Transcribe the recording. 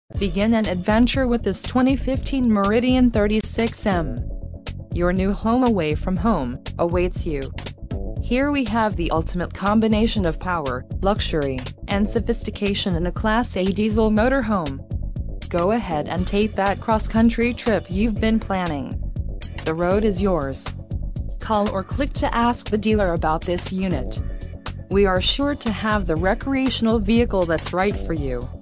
Begin an adventure with this 2015 Meridian 36M. Your new home away from home awaits you. Here we have the ultimate combination of power, luxury, and sophistication in a Class A diesel motorhome. Go ahead and take that cross-country trip you've been planning. The road is yours. Call or click to ask the dealer about this unit. We are sure to have the recreational vehicle that's right for you.